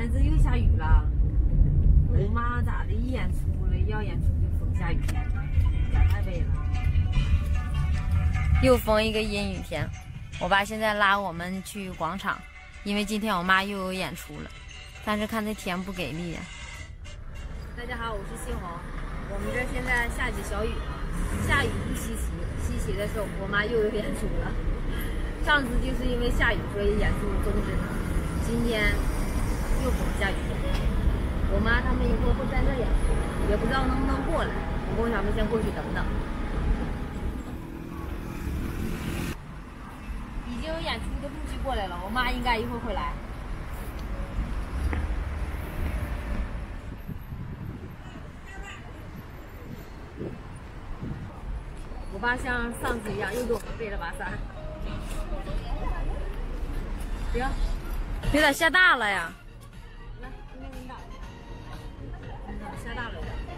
哎，这又下雨了。我妈咋的？一演出了，要演出就风下雨天，太背了。 又逢一个阴雨天。我爸现在拉我们去广场，因为今天我妈又有演出了，但是看这天不给力呀。 大家好，我是西红。我们这现在下起小雨了，下雨不稀奇，稀奇的是我妈又有演出了。上次就是因为下雨，所以演出终止了。今天又逢下雨天。我妈他们一会儿会在那演出，也不知道能不能过来。我跟他们先过去等等。已经有演出的陆续过来了，我妈应该一会儿会来。我爸像上次一样，又给我们备了把伞。行， 有点下大了呀。 来，今天给你打一下。下大了。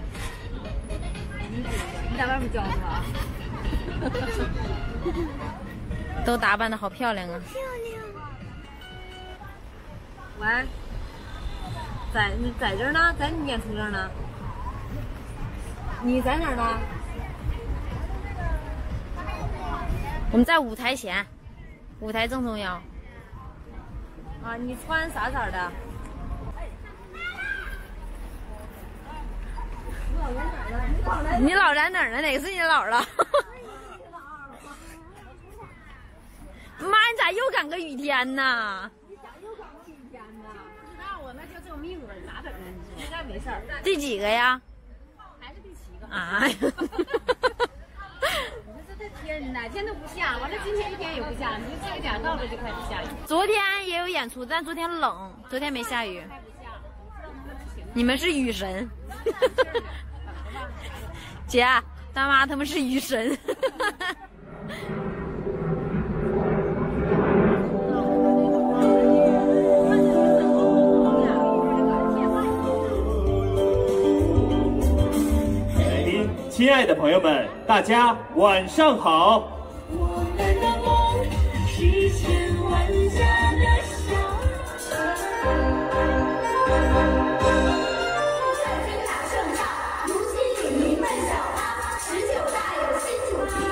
你在外面教是吧？ 都打扮的好漂亮啊！ 漂亮。 喂，你在这儿呢，在你演出这儿呢。你在哪儿呢？ 我们在舞台前，舞台正中央。 啊，你穿啥色的？ 你老在哪儿呢？哪个是你姥了？妈，你咋又赶个雨天呢？ 你咋又赶个雨天呢？不知道啊，那就这种命了，咋整啊？你说应该没事儿。 第几个呀？ 还是第7个。 啊！ 你说这天哪天都不下，完了今天一天也不下，你说这个点到了就开始下雨。 昨天也有演出，但昨天冷，昨天没下雨。你们是雨神。姐，大妈他们是雨神。 亲爱的朋友们，大家晚上好。 我们的梦是千万家的小打胜仗，如今领名奔小康，19大有新主题。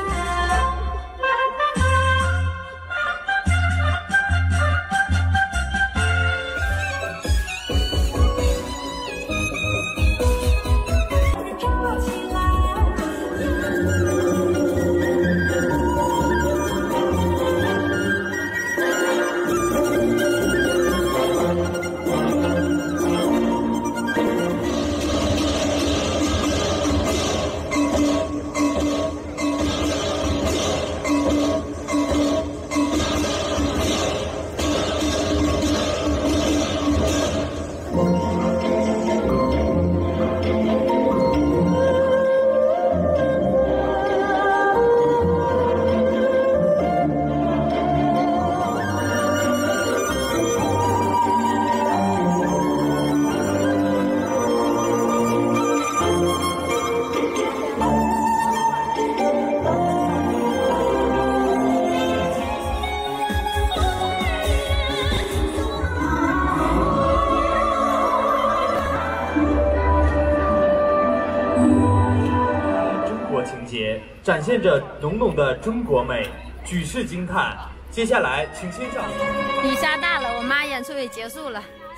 展现着浓浓的中国美，举世惊叹。接下来，请欣赏。 雨下大了，我妈演出也结束了。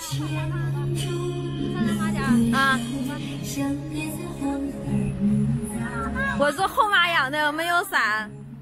啊！我是后妈养的，没有伞。